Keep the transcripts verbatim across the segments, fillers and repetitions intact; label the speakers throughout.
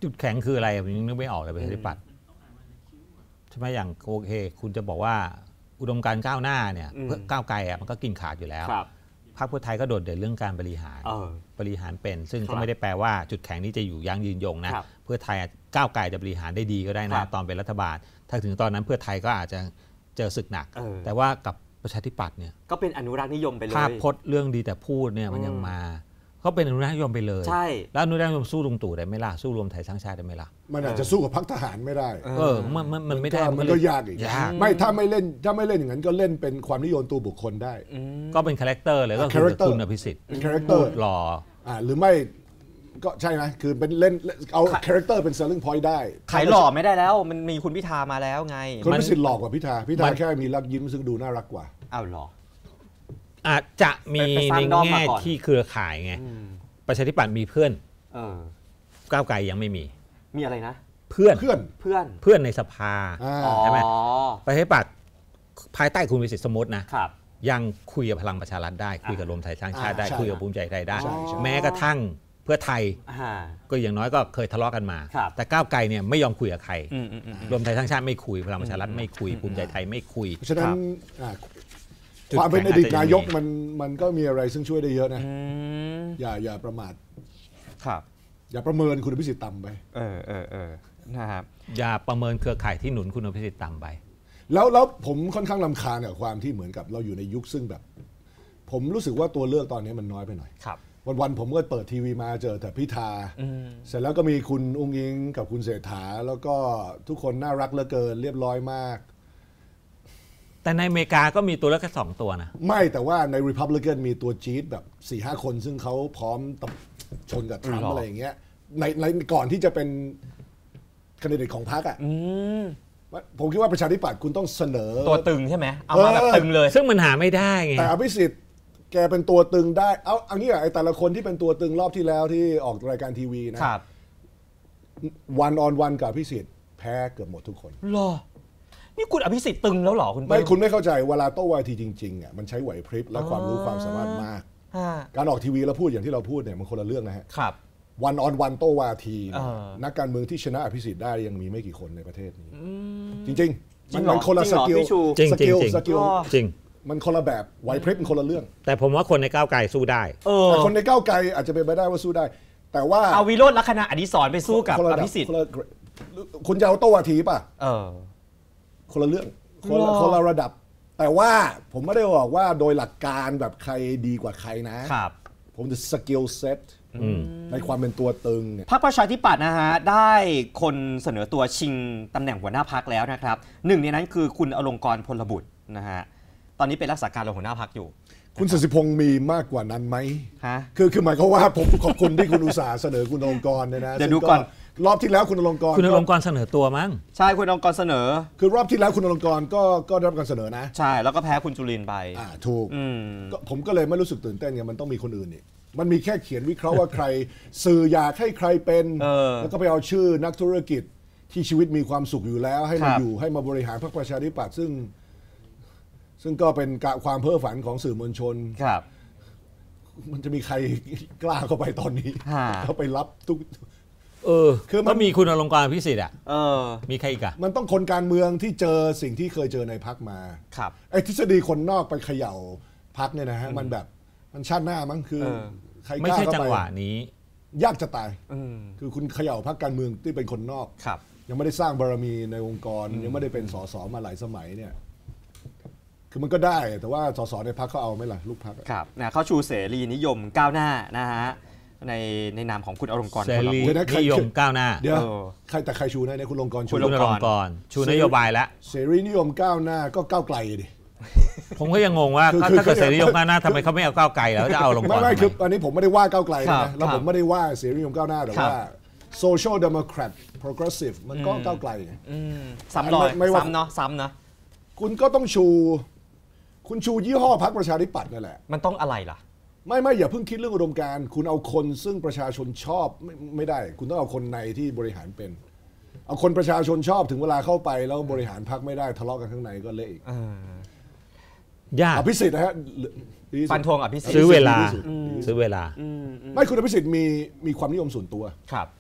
Speaker 1: จุดแข็งคืออะไรผมยังนึกไม่ออกเลยประชาธิปัตย์ใช่ไหมอย่างโอเคคุณจะบอกว่าอุดมการณ์ก้าวหน้าเนี่ยเพื่อก้าวไกลอ่ะมันก็กินขาดอยู่แล้วพรรคเพื่อไทยก็โดดเด่นเรื่องการบริหารบริหารเป็นซึ่งก็ไม่ได้แปลว่าจุดแข็งนี้จะอยู่ยั่งยืนยงนะเพื่อไทยก้าวไกลจะบริหารได้ดีก็ได้นะตอนเป็นรัฐบาลถ้าถึงตอนนั้นเพื่อไทยก็อาจจะเจอศึกหนักแต่ว่ากับประชาธิปัตย์เนี่ย
Speaker 2: ก็เป็นอนุรักษ์นิยมไปเลย
Speaker 1: ภาพพจน์เรื่องดีแต่พูดเนี่ยมันยังมาเขาเป็นอนุรักษ์นิยมไปเลย
Speaker 2: ใช่
Speaker 1: แล้วอนุรักษ์นิยมสู้ลุงตู่ได้ไหมล่ะสู้รวมไทยสร้างชาติได้ไหมล่ะ
Speaker 3: มันอาจจะสู้กับพรรคทหารไม่ได้
Speaker 1: เออมันมันมันไม่ได้
Speaker 3: มันก็ยากอีกไม่ถ้าไม่เล่นถ้าไม่เล่นอย่างนั้นก็เล่นเป็นความนิยมตัวบุคคลได้
Speaker 1: ก็เป็นคาแรคเตอร์เลยก็คือคุณอภิสิทธิ์
Speaker 3: เป็นคาแรคเตอร์
Speaker 1: หล่อ
Speaker 3: อ่าหรือไม่ก็ใช่ไหมคือเป็นเล่นเอาคาแรคเตอร์เป็น selling point ได้
Speaker 2: ขายหล่อไม่ได้แล้วมันมีคุณพิธามาแล้วไง
Speaker 3: คุณอภิสิทธิ์หล่อกว่าพิธาพิธาแค่มีรักยิ้มซึ่งดูน่ารักกว่า
Speaker 2: อ้าวหรอ
Speaker 1: อาจจะมีในแง่ที่เครือข่ายไงประชาธิปัตย์มีเพื่อนก้าวไกลยังไม่มี
Speaker 2: มีอะไรนะ
Speaker 1: เพื่อน
Speaker 3: เพื่อน
Speaker 2: เพื่อน
Speaker 1: เพื่อนในสภาใช่ไหมประชาธิปัตย์ภายใต้คุณวิสิทธิ์สมมตินะยังคุยกับพลังประชารัฐได้คุยกับรวมไทยสร้างชาติได้คุยกับภูมิใจไทยได้แม้กระทั่งเพื่อไทยก็อย่างน้อยก็เคยทะเลาะกันมาแต่ก้าวไกลเนี่ยไม่ยอมคุยกับใครรวมไทยสร้างชาติไม่คุยพลังประชารัฐไม่คุยภูมิใจไทยไม่คุย
Speaker 3: เพราะฉะนั้นความเป็นอดีตนายกมันมันก็มีอะไรซึ่งช่วยได้เยอะนะอย่าอย่าประมาท
Speaker 2: ครับ
Speaker 3: อย่าประเมินคุณอภิสิทธิ์ต่ำไป
Speaker 2: เออเออเออนะครับ
Speaker 1: อย่าประเมินเครือข่ายที่หนุนคุณอภิสิทธิ์ต่ำไป
Speaker 3: แล้วแล้วผมค่อนข้างรำคาญกับความที่เหมือนกับเราอยู่ในยุคซึ่งแบบผมรู้สึกว่าตัวเลือกตอนนี้มันน้อยไปหน่อย
Speaker 2: ครับ
Speaker 3: วันๆผมก็เปิดทีวีมาเจอแต่พิธาเสร็จแล้วก็มีคุณอุ้งอิงกับคุณเศรษฐาแล้วก็ทุกคนน่ารักเหลือเกินเรียบร้อยมาก
Speaker 1: แต่ในอเมริกาก็มีตัวเลือกแค่สองตัวนะ
Speaker 3: ไม่แต่ว่าใน Republican มีตัวจี๊ดแบบ สี่ห้า คนซึ่งเขาพร้อมชนกับทรัมป์อะไรอย่างเงี้ยในในก่อนที่จะเป็นแคนดิเดตของพรรคอ่ะผมคิดว่าประชาธิปัตย์คุณต้องเสนอ
Speaker 2: ตัวตึงใช่ไหมเอามาแบบตึงเลย
Speaker 1: ซึ่งมันหาไม่ได้ไง
Speaker 3: แต่อภิสิทธิ์แกเป็นตัวตึงได้เอาอันนี้ไอ้แต่ละคนที่เป็นตัวตึงรอบที่แล้วที่ออกรายการทีวีนะวันออนวันกับอภิสิทธิ์แพ้เกือบหมดทุกคน
Speaker 2: หรอนี่คุณอภิสิทธิ์ตึงแล้วเหรอคุณ
Speaker 3: ไม่คุณไม่เข้าใจเวลาโต้วาทีจริงๆอ่ะมันใช้ไหวพริบและความรู้ความสามารถมากการออกทีวีแล้วพูดอย่างที่เราพูดเนี่ยมันคนละเรื่องนะฮะ
Speaker 2: ครับ
Speaker 3: วันออนวันโต้วาทีนักการเมืองที่ชนะอภิสิทธิ์ได้ยังมีไม่กี่คนในประเทศนี้จริงๆมันมันคนละสกิล
Speaker 1: สกิล
Speaker 3: สกิล
Speaker 1: จริง
Speaker 3: มันคนละแบบไหวพริบมันคนละเรื่อง
Speaker 1: แต่ผมว่าคนในก้าวไกลสู้ได้
Speaker 3: แต่คนในก้าวไกลอาจจะเป็นไปได้ว่าสู้ได้แต่ว่า
Speaker 2: เอาวิโรจน์ลักษณะอดิศรไปสู้กับอภิสิทธิ์
Speaker 3: คุณจะเอาโต้วาทีป่ะคนละเรื่องคนละคนละระดับแต่ว่าผมไม่ได้บอกว่าโดยหลักการแบบใครดีกว่าใครนะครับผมจะสกิลเซ็ตในความเป็นตัวตึงเนี่ย
Speaker 2: พรรคประชาธิปัตย์นะฮะได้คนเสนอตัวชิงตำแหน่งหัวหน้าพรรคแล้วนะครับหนึ่งในนั้นคือคุณอลงกรณ์พลบุตรนะฮะตอนนี้เป็นรักษาการรองหัวหน้าพรรคอยู่
Speaker 3: คุณศิษย์พงศ์มีมากกว่านั้นไหมฮะคือคือหมายความว่าผมขอบคุณที่คุณอุตส่าห์เสนอคุณอลงกรณ์เนี่ยนะ
Speaker 2: เดี๋ยวดูก่อน
Speaker 3: รอบที่แล้วคุณอลงกรณ์
Speaker 1: คุณอลงกรณ์เสนอตัวมั้ง
Speaker 2: ใช่คุณอลงกรณ์เสนอ
Speaker 3: คือรอบที่แล้วคุณอลงกรณ์ก็ก็ได้รับการเสนอนะ
Speaker 2: ใช่แล้วก็แพ้คุณจุลินไป
Speaker 3: อ่าถูกผมก็เลยไม่รู้สึกตื่นเต้นไงมันต้องมีคนอื่นอีกมันมีแค่เขียนวิเคราะห์ว่าใครสื่ออยากให้ใครเป็นแล้วก็ไปเอาชื่อนักธุรกิจที่ชีวิตมีความสุขอยู่แล้วให้มาอยู่ให้มาบริหารพรรคประชาธิปัตย์ซึ่งซึ่งก็เป็นความเพ้อฝันของสื่อมวลชน
Speaker 2: ครับ
Speaker 3: มันจะมีใครกล้าเข้าไปตอนนี้เข้าไปรับทุก
Speaker 1: เออคือมันมีคุณอลงกรณ์พิสิทธิ์อ่ะเออมีใครอีกอ่ะ
Speaker 3: มันต้องคนการเมืองที่เจอสิ่งที่เคยเจอในพรรคมา
Speaker 2: ครับ
Speaker 3: ไอ้ทฤษฎีคนนอกไปเขย่าพรรคเนี่ยนะฮะมันแบบมันชาติหน้ามั้งคือ
Speaker 1: ใครกล้าเข้าไปไม่ใช่จังหวะนี้
Speaker 3: ยากจะตายคือคุณเขย่าพรรคการเมืองที่เป็นคนนอกยังไม่ได้สร้างบารมีในองค์กรยังไม่ได้เป็นสสมาหลายสมัยเนี่ยคือมันก็ได้แต่ว่าสสในพรรคเขาเอาไหมล่ะลูกพรรค
Speaker 2: ครับนะเขาชูเสรีนิยมก้าวหน้านะฮะในในนามของคุณอลงกรณ์
Speaker 1: เสรีนิยมก้าวหน้า
Speaker 3: เดี๋ยวใครแต่ใครชูนะเนี่ยคุณอลงกรณ์ชู
Speaker 1: คุณอลงกรณ์ชูนโยบายแล้ว
Speaker 3: เสรีนิยมก้าวหน้าก็ก้าวไกลดิ
Speaker 1: ผมก็ยังงงว่าถ้าเกิดเสรีนิยมก้าวหน้าทำไมเขาไม่เอาก้าวไกลแล้วจะเอาลงกรณ์
Speaker 3: ไม่ไม่คืออันนี้ผมไม่ได้ว่าก้าวไกลนะแล้วผมไม่ได้ว่าเสรีนิยมก้าวหน้าแต่ว่า social democrat progressive มันก็ก้าวไกล
Speaker 2: ซ้ำรอยซ้ำเนาะซ้ำนะ
Speaker 3: คุณก็ต้องชูคุณชูยี่ห้อพรรคประชาธิปัตย์นั่นแหละ
Speaker 2: มันต้องอะไรล่ะ
Speaker 3: ไม่ไม่อย่าเพิ่งคิดเรื่องอุดมการณ์คุณเอาคนซึ่งประชาชนชอบไม่ไม่ได้คุณต้องเอาคนในที่บริหารเป็นเอาคนประชาชนชอบถึงเวลาเข้าไปแล้วบริหารพรรคไม่ได้ทะเลาะกันข้างในก็เละอีก
Speaker 1: ยาก
Speaker 3: อภิสิทธิ์นะฮะ
Speaker 2: ฟันธงอภิสิทธิ์
Speaker 1: ซื้อเวลาซื้อเวลา
Speaker 3: ไม่คุณอภิสิทธิ์มีมีความนิยมส่วนตัว
Speaker 2: ครับ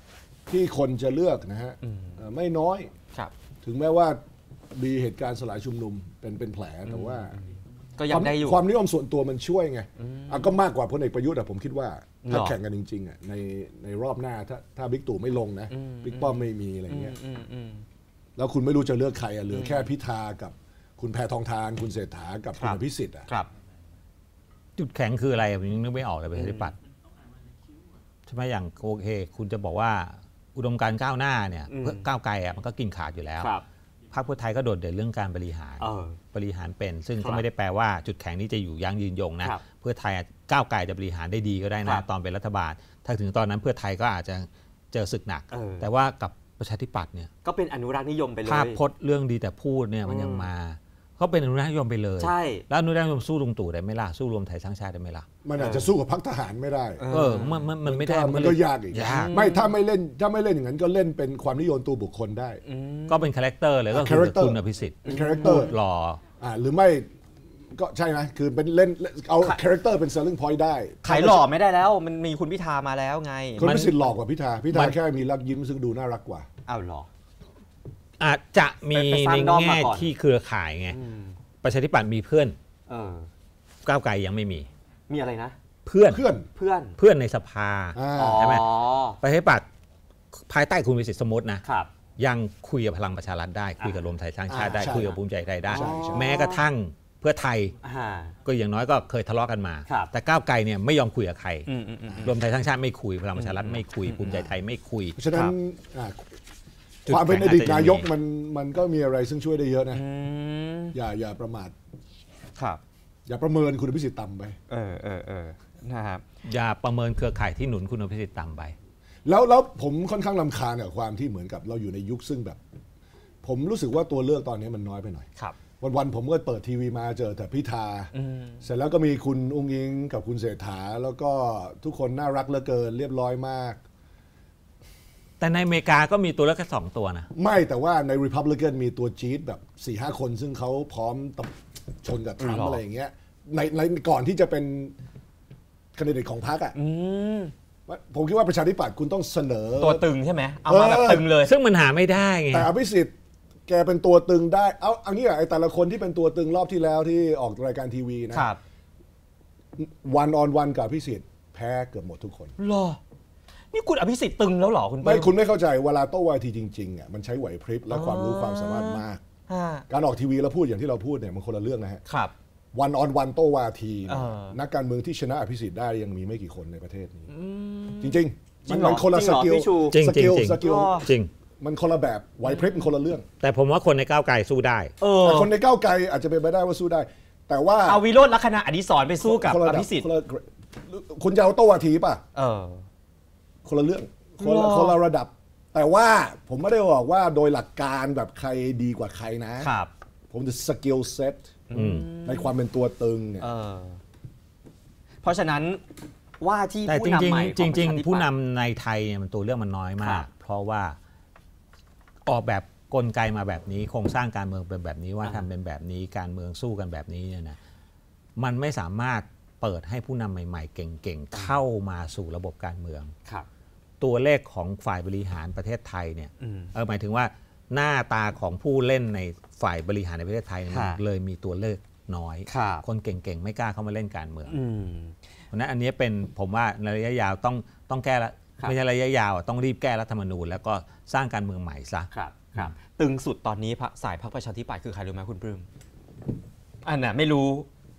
Speaker 3: ที่คนจะเลือกนะฮะไม่น้อยถึงแม้ว่ามีเหตุการณ์สลายชุมนุมเป็นเป็นแผลแต่ว่า
Speaker 2: ก็ยังได้อยู่
Speaker 3: ความนิยมส่วนตัวมันช่วยไงก็มากกว่าพลเอกประยุทธ์ผมคิดว่าถ้าแข่งกันจริงๆอ่ะในในรอบหน้าถ้าถ้าบิ๊กตู่ไม่ลงนะบิ๊กป้อมไม่มีอะไรเงี้ยแล้วคุณไม่รู้จะเลือกใครอ่ะเหลือแค่พิธากับคุณแพทองธารคุณเศรษฐากับคุณอภิสิทธิ์อ่ะ
Speaker 1: จุดแข็งคืออะไรผมยังนึกไม่ออกเลยประชาธิปัตย์ใช่ไหมอย่างโอเคคุณจะบอกว่าอุดมการณ์ก้าวหน้าเนี่ยเพื่อก้าวไกลอ่ะมันก็กินขาดอยู่แล้วพรรคเพื่อไทยก็โดดเด่นเรื่องการบริหารบริหารเป็นซึ่งก็ไม่ได้แปลว่าจุดแข็งนี้จะอยู่ยั่งยืนยงนะเพื่อไทยก้าวไกลจะบริหารได้ดีก็ได้นะตอนเป็นรัฐบาลถ้าถึงตอนนั้นเพื่อไทยก็อาจจะเจอศึกหนักแต่ว่ากับประชาธิปัตย์เนี่ย
Speaker 2: ก็เป็นอนุรักษ์นิยมไปเลย
Speaker 1: ภาพพจน์เรื่องดีแต่พูดเนี่ยมันยังมาเขาเป็นอนุรักษ์นิยมไปเลย
Speaker 2: ใช่
Speaker 1: แล้วอนุรักษ์นิยมสู้ลุงตู่ได้ไหมล่ะสู้รวมไทยสร้างชาติได้ไหมล่ะ
Speaker 3: มันอาจจะสู้กับพรรคทหารไม่ได้
Speaker 1: เออมันมันมันไม่ได้
Speaker 3: มันก็ยากอีกไม่ถ้าไม่เล่นถ้าไม่เล่นอย่างนั้นก็เล่นเป็นความนิยมตัวบุคคลได้
Speaker 1: ก็เป็นคาแรคเตอร์เลยก็คือคุณอภิสิทธิ์
Speaker 3: เป็นคาแรคเตอร์
Speaker 1: หล่อ
Speaker 3: อ่าหรือไม่ก็ใช่ไหมคือเป็นเล่นเอาคาแรคเตอร์เป็น selling point ได้
Speaker 2: ขายหล่อไม่ได้แล้วมันมีคุณพิธามาแล้วไง
Speaker 3: คุณอภิสิทธิ์หล่อกว่าพิธาพิธาแค่มีรักยิ้มซึ่งดูน่ารักกว่า
Speaker 2: อ้าวหรอ
Speaker 1: อาจจะมีในแง่ที่เครือข่ายไงประชาธิปัตย์มีเพื่อนก้าวไกลยังไม่มี
Speaker 2: มีอะไรนะ
Speaker 1: เพื่อน
Speaker 3: เพื่อน
Speaker 2: เพื่อน
Speaker 1: เพื่อนในสภาใช่ไหมประชาธิปัตย์ภายใต้คุณวิสิทธิ์สมมตินะยังคุยกับพลังประชารัฐได้คุยกับรวมไทยสร้างชาติได้คุยกับภูมิใจไทยได้แม้กระทั่งเพื่อไทยก็อย่างน้อยก็เคยทะเลาะกันมาแต่ก้าวไกลเนี่ยไม่ยอมคุยกับใครรวมไทยสร้างชาติไม่คุยพลังประชารัฐไม่คุยภูมิใจไทยไม่คุย
Speaker 3: ฉะนั้นความเป็นอดีตนายกมันมันก็มีอะไรซึ่งช่วยได้เยอะนะอย่าอย่าประมาท
Speaker 2: ครับ
Speaker 3: อย่าประเมินคุณอภิสิทธิ์ต่ำไป
Speaker 2: เออเออเออนะครับ
Speaker 1: อย่าประเมินเครือข่ายที่หนุนคุณอภิสิทธิ์ต่ำไป
Speaker 3: แล้วแล้วผมค่อนข้างรำคาญกับความที่เหมือนกับเราอยู่ในยุคซึ่งแบบผมรู้สึกว่าตัวเลือกตอนนี้มันน้อยไปหน่อย
Speaker 2: ครับ
Speaker 3: วันๆผมก็เปิดทีวีมาเจอแต่พิธาเสร็จแล้วก็มีคุณอุ้งอิงกับคุณเศรษฐาแล้วก็ทุกคนน่ารักเหลือเกินเรียบร้อยมาก
Speaker 1: แต่ในอเมริกาก็มีตัวเลือกแค่สองตัวนะ
Speaker 3: ไม่แต่ว่าใน Republican มีตัวจี๊ดแบบ สี่ห้า คนซึ่งเขาพร้อมชนกับทรัมป์อะไรอย่างเงี้ยในในก่อนที่จะเป็นแคนดิเดตของพรรคอ่ะผมคิดว่าประชาธิปัตย์คุณต้องเสนอ
Speaker 2: ตัวตึงใช่ไหมเอามาแบบตึงเลย
Speaker 1: ซึ่งมันหาไม่ได้ไง
Speaker 3: แต่อภิสิทธิ์แกเป็นตัวตึงได้เอาอันนี้ไอ้แต่ละคนที่เป็นตัวตึงรอบที่แล้วที่ออกรายการทีวีนะวันออนวันกับอภิสิทธิ์แพ้เกือบหมดทุกคน
Speaker 2: หรอนี่คุณอภิสิทธิ์ตึงแล้วหรอคุณ
Speaker 3: ไม่คุณไม่เข้าใจเวลาโต้วาทีจริงๆอ่ะมันใช้ไหวพริบและความรู้ความสามารถมากการออกทีวีแล้วพูดอย่างที่เราพูดเนี่ยมันคนละเรื่องนะฮะ
Speaker 2: ครับ
Speaker 3: วันออนวันโต้วาทีนักการเมืองที่ชนะอภิสิทธิ์ได้ยังมีไม่กี่คนในประเทศนี้จริงๆมันคนละสกิลสกิลสกิล
Speaker 1: จริง
Speaker 3: มันคนละแบบไหวพริบมันคนละเรื่อง
Speaker 1: แต่ผมว่าคนในก้าวไกลสู้ได้
Speaker 3: แต่คนในก้าวไกลอาจจะเป็นไปได้ว่าสู้ได้แต่ว่า
Speaker 2: เอาวิโรจน์ลักษณะอดิศรไปสู้กับอภิสิทธิ์
Speaker 3: คุณจะเอาโต้วาทีป่ะคนละเรื่องคนละคนละระดับแต่ว่าผมไม่ได้บอกว่าโดยหลักการแบบใครดีกว่าใครนะครับผมจะสกิลเซ็ตในความเป็นตัวตึงเนี่ย
Speaker 2: เพราะฉะนั้นว่าที่ผู้นำใหม่
Speaker 1: จริงๆผู้นำในไทยเนี่ยมันตัวเรื่องมันน้อยมากเพราะว่าออกแบบกลไกมาแบบนี้โครงสร้างการเมืองเป็นแบบนี้ว่าทำเป็นแบบนี้การเมืองสู้กันแบบนี้เนี่ยนะมันไม่สามารถเปิดให้ผู้นำใหม่ๆเก่งๆเข้ามาสู่ระบบการเมืองตัวเลขของฝ่ายบริหารประเทศไทยเนี่ยเออหมายถึงว่าหน้าตาของผู้เล่นในฝ่ายบริหารในประเทศไทยเลยมีตัวเลขน้อยคนเก่งๆไม่กล้าเข้ามาเล่นการเมืองเพราะนั้นอันนี้เป็นผมว่าในระยะยาวต้องต้องแก้ละไม่ใช่ระยะยาวต้องรีบแก้รัฐธรรมนูญแล้วก็สร้างการเมืองใหม่ซะ
Speaker 2: ครับครับตึงสุดตอนนี้สายพรรคประชาธิปัตย์คือใครรู้ไหมคุณปลื้มอันน่ะไม่รู้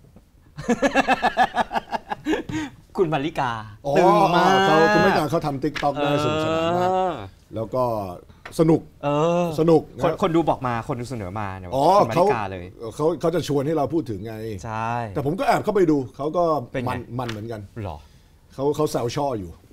Speaker 2: คุณมาริกา
Speaker 3: ตึงมากเขาคุณมาริกาเขาทำติ๊กต็อกได้สนุกสนานมากแล้วก็สนุกสนุก
Speaker 2: คนดูบอกมาคนดูเสนอมาเนี่ย
Speaker 3: คุณมาริกาเลยเขาเขาจะชวนให้เราพูดถึงไง
Speaker 2: ใช่
Speaker 3: แต่ผมก็แอบเข้าไปดูเขาก็มันมันเหมือนกัน
Speaker 2: หรอ
Speaker 3: เขาเขาแซวช่ออยู่